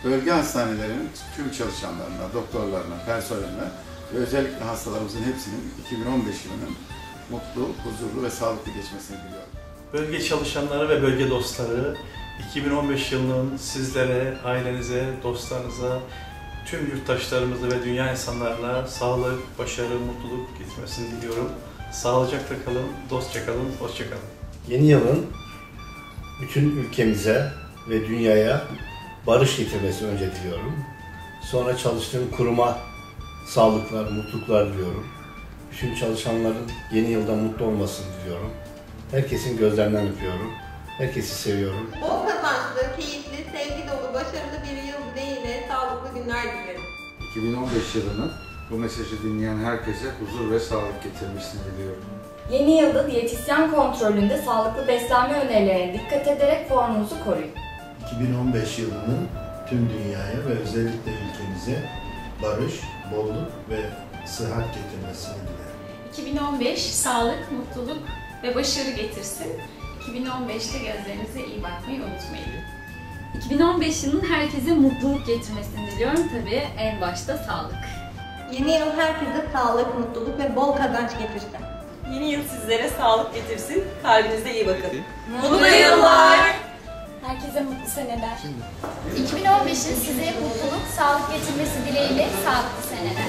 bölge hastanelerinin tüm çalışanlarına, doktorlarına, personeline ve özellikle hastalarımızın hepsinin 2015 yılının mutlu, huzurlu ve sağlıklı geçmesini diliyorum. Bölge çalışanları ve bölge dostları, 2015 yılının sizlere, ailenize, dostlarınıza, tüm yurttaşlarımıza ve dünya insanlarına sağlık, başarı, mutluluk getirmesini diliyorum. Sağlıcakla kalın, dostça kalın, hoşça kalın. Yeni yılın bütün ülkemize ve dünyaya barış getirmesini önce diliyorum. Sonra çalıştığım kuruma sağlıklar, mutluluklar diliyorum. Bütün çalışanların yeni yılda mutlu olmasını diliyorum. Herkesin gözlerinden öpüyorum. Herkesi seviyorum. Bol kazançlı, keyifli, sevgi dolu, başarılı bir yıl dileğiyle sağlıklı günler dilerim. 2015 yılının bu mesajı dinleyen herkese huzur ve sağlık getirmesini diliyorum. Yeni yılda diyetisyen kontrolünde sağlıklı beslenme önerilerine dikkat ederek formunuzu koruyun. 2015 yılının tüm dünyaya ve özellikle ülkemize barış, bolluk ve sıhhat getirmesini dilerim. 2015 sağlık, mutluluk ve başarı getirsin. 2015'te gözlerinize iyi bakmayı unutmayın. 2015 yılının herkese mutluluk getirmesini diliyorum. Tabii en başta sağlık. Yeni yıl herkese sağlık, mutluluk ve bol kazanç getirsin. Yeni yıl sizlere sağlık getirsin. Kalbinize iyi bakın. Mutlu yıllar! Herkese mutlu seneler. 2015'in size mutluluk, sağlık getirmesi dileğiyle sağlıklı seneler.